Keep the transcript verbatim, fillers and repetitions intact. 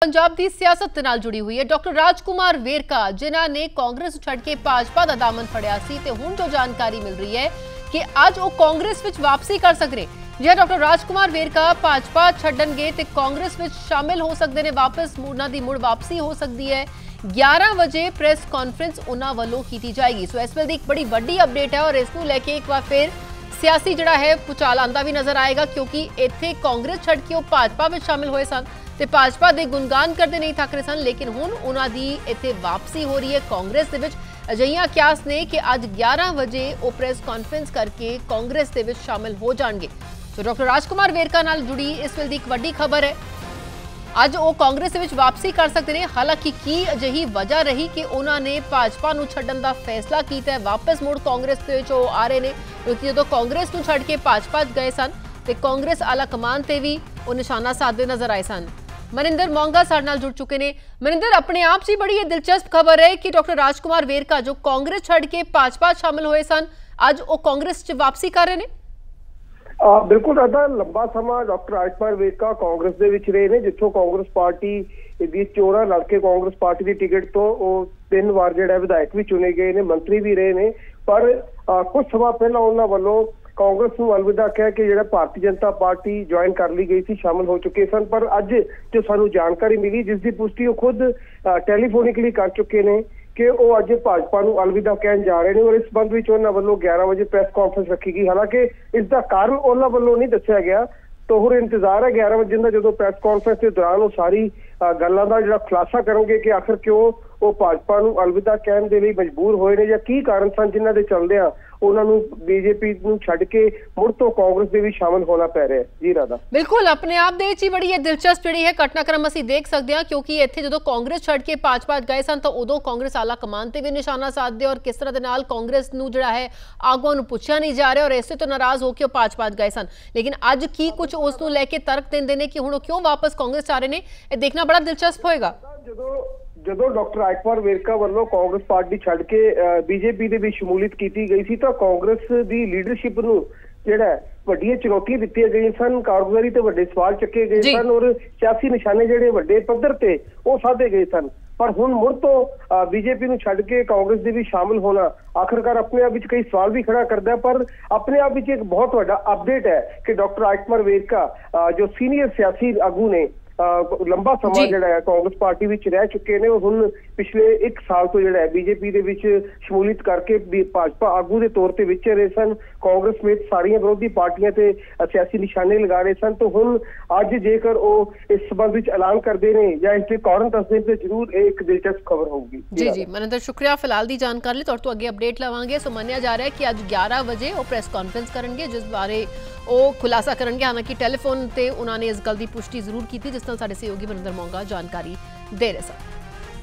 पंजाब की सियासत के नाल जुड़ी हुई है। डॉक्टर राजकुमार वेरका जिन्हां ने कांग्रेस छड़ के भाजपा दा दामन फड़िया सी ते हुण जो जानकारी मिल रही है कि अज वो कांग्रेस विच वापसी कर सकते जे डॉक्टर राजकुमार वेरका भाजपा छड्डणगे ते कांग्रेस विच शामिल हो सकते हैं। वापस उन्हां दी मुड़ वापसी हो सकती है। ग्यारह बजे प्रेस कॉन्फ्रेंस उन्हां वल्लों की जाएगी। सो इस वेले एक बड़ी वड्डी अपडेट है और इसनूं लैके एक बार फिर सियासी जिहड़ा है भुचाल आंदा भी नजर आएगा, क्योंकि इत्थे कांग्रेस छड्ड के भाजपा में शामिल होए सन ते भाजपा दे गुणगान करते नहीं थक रहे सन, लेकिन हुण उन्हां दी इत्थे वापसी हो रही है कांग्रेस दे विच। अजिहियां क्यास ने कि अज ग्यारह बजे वो प्रेस कॉन्फ्रेंस करके कांग्रेस दे विच शामिल हो जाणगे। तो डॉक्टर राजकुमार वेरका नाल जुड़ी इस वेले दी एक वड्डी खबर है। अज वो कांग्रेस दे विच वापसी कर सकते हैं। हालांकि की अजिही वजह रही कि उन्होंने भाजपा नूं छड्डण दा फैसला कीता है, वापस मुड़ कांग्रेस दे विच आ रहे हैं, क्योंकि जो कांग्रेस नूं छड्ड के भाजपा गए सन ते कांग्रेस आला कमान ते भी वो निशाना साधते नजर आए सन। मनिंदर मोंगा साडे नाल जुड़ चुके हैं। मनिंदर, अपने आप से बड़ी दिलचस्प खबर है कि डॉक्टर राजकुमार वेरका जो कांग्रेस छड्ड के भाजपा शामिल होए सन अज वो कांग्रेस च वापसी कर रहे हैं। आ, बिल्कुल अदा लंबा समा डॉक्टर राजकुमार वेरका कांग्रेस दे विच रहे ने, जिथों कांग्रेस पार्टी दी चोणा लड़ के कांग्रेस पार्टी की टिकट तो वो तीन बार जिहड़ा विधायक भी चुने गए ने, मंत्री भी रहे ने। पर आ, कुछ समा पहला उन्होंने वालों कांग्रेस को अलविदा कह के जो भारतीय जनता पार्टी ज्वाइन कर ली गई थी, शामिल हो चुके सन। पर अज जो सानू जानकारी मिली जिसकी पुष्टि वो खुद टैलीफोनिकली कर चुके हैं कि वो अज भाजपा को अलविदा कहन जा रहे हैं और इस संबंध में उन्होंने वालों ग्यारह बजे प्रेस कॉन्फ्रेंस रखी गई। हालांकि इसका कारण उन्होंने वालों नहीं दस्या गया, तो हुण इंतजार है ग्यारह बजे का जो प्रेस कॉन्फ्रेंस के दौरान वो सारी गल्लां दा जिहड़ा खुलासा करेंगे कि आखिर क्यों वो भाजपा को अलविदा कहने के लिए मजबूर होए ने या की कारण सन जिन्हां दे चलदिआं उन्होंने बीजेपी को छड्ड के मुड़ तो कांग्रेस में भी शामिल होना पै रहा है। जी राधा, बिल्कुल अपने आप दे ची बड़ी दिलचस्प जिहड़ी है घटनाक्रम असीं देख सकते हैं, क्योंकि इत्थे जदों कांग्रेस छड्ड के भाजपा गए सन तो उदों कांग्रेस आला कमान ते भी निशाना साधदे और किस तरह दे नाल कांग्रेस नूं जिहड़ा है आगुआं नूं पुछिया नहीं जा रहा और इसे तो नाराज होकर भाजपा गए सन। लेकिन अज की कुछ उस नूं लैके तर्क देंदे ने कि हुण क्यों वापस कांग्रेस आ रहे ने, यह देखना बड़ा दिलचस्प होएगा। ਜਦੋਂ डॉक्टर राजकुमार वेरका वालों कांग्रेस पार्टी छड्ड के बीजेपी ਦੇ ਵਿੱਚ ਸ਼ਮੂਲੀਅਤ ਕੀਤੀ ਗਈ ਸੀ ਤਾਂ ਕਾਂਗਰਸ ਦੀ ਲੀਡਰਸ਼ਿਪ ਨੂੰ ਜਿਹੜਾ ਵੱਡੀਆਂ ਚੁਣੌਤੀਆਂ ਦਿੱਤੀਆਂ ਗਈਆਂ ਸਨ, ਕਾਰਗੁਜ਼ਾਰੀ ਤੇ ਵੱਡੇ ਸਵਾਲ ਚੱਕੇ ਗਏ ਸਨ और ਸਿਆਸੀ ਨਿਸ਼ਾਨੇ ਜਿਹੜੇ ਵੱਡੇ ਪੱਧਰ ਤੇ ਉਹ ਸਾਧੇ ਗਏ ਸਨ। पर हुण मुड़ तो बीजेपी ਨੂੰ ਛੱਡ के कांग्रेस ਦੇ भी शामिल होना आखिरकार अपने आप ਵਿੱਚ कई सवाल भी खड़ा करता है। पर अपने आप ਵਿੱਚ एक बहुत बड़ा अपडेट है कि डॉक्टर राजकुमार वेरका जो सीनियर सियासी आगू ने लंबा समा जिहड़ा है कांग्रेस पार्टी विच रह चुके ने, हुण पिछले एक साल तो जिहड़ा है बीजेपी दे विच शमूलियत करके भाजपा आगू के तौर पर विच रहे सन। कांग्रेस समेत सारियां विरोधी पार्टियां ते सियासी निशाने लगा रहे सन। तो हुण अज जेकर वो इस संबंध विच ऐलान करते हैं या इसके कारण दसदे तो जरूर एक दिलचस्प खबर होगी। जी जी मनिंदर, शुक्रिया फिलहाल दी जानकारी लिए। तुहाडे तो अगे अपडेट लवांगे। सो मन्निया जा रहा है कि अज ग्यारह बजे वो प्रेस कॉन्फ्रेंस करेंगे जिस बारे वो खुलासा करेंगे। हालांकि टैलीफोन से उन्होंने इस गल की पुष्टि जरूर की, जिस तरह साडे सहयोगी मनिंदर मोंगा जानकारी दे रहे सन।